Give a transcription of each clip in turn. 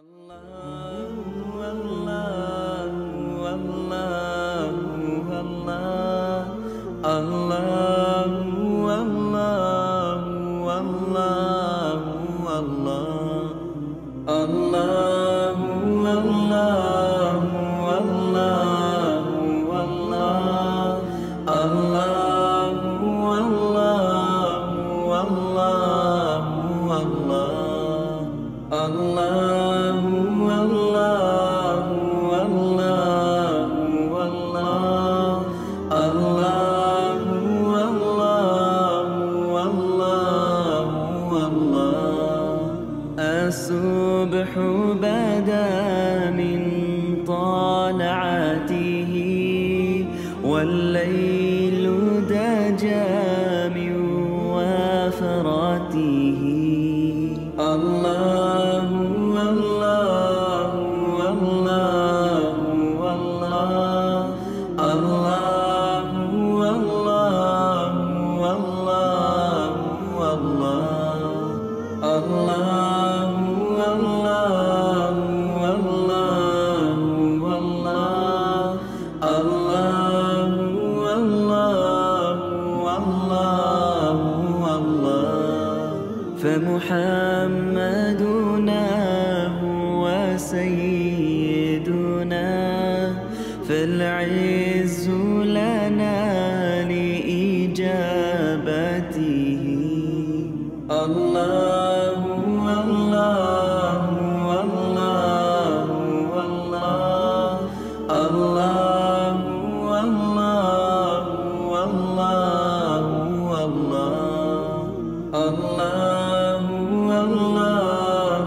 الله الله الله الله الله الله الله الله الله الله الله الله الله الله الصبح بدا من طلعته والليل دجا من وفرته الله الله الله الله الله الله الله الله الله فمحمدنا هو سيدنا فالعز لنا لإجابته الله الله الله الله الله الله الله الله الله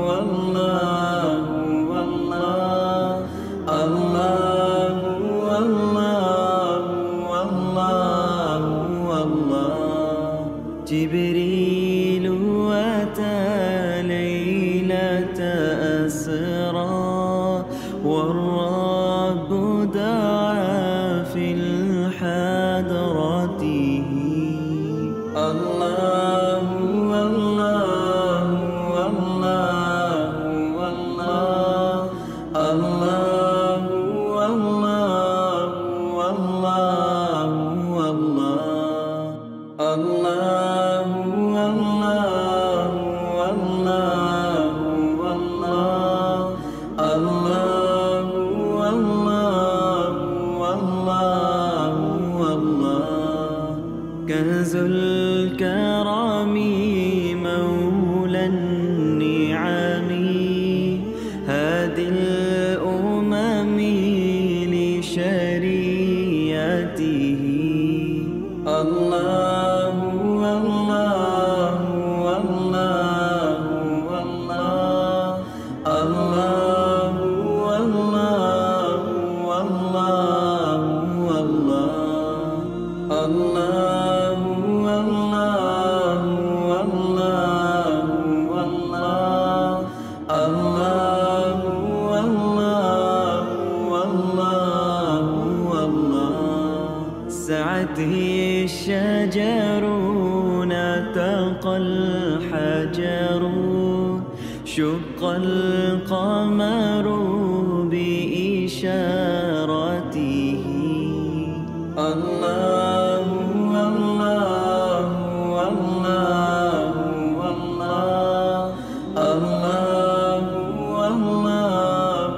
جبريل أتى ليلة أسرى والرب دعا في الحضرته الله الله الله الله الله الله الله الله الله كنز الكرم مولى النعم هادي الأمم لشريعته الله الله الله الله الله الله الله الله سعته الشجر نطق الحجر شق القمر بإشارته الله الله الله الله الله الله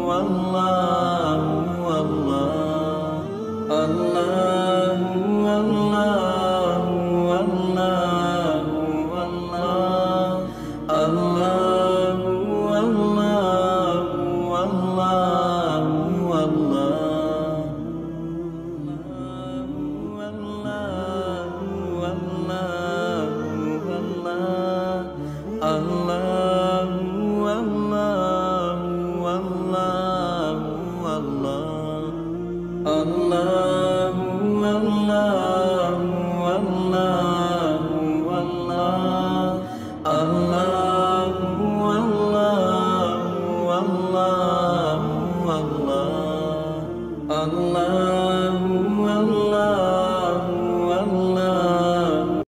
الله الله Allah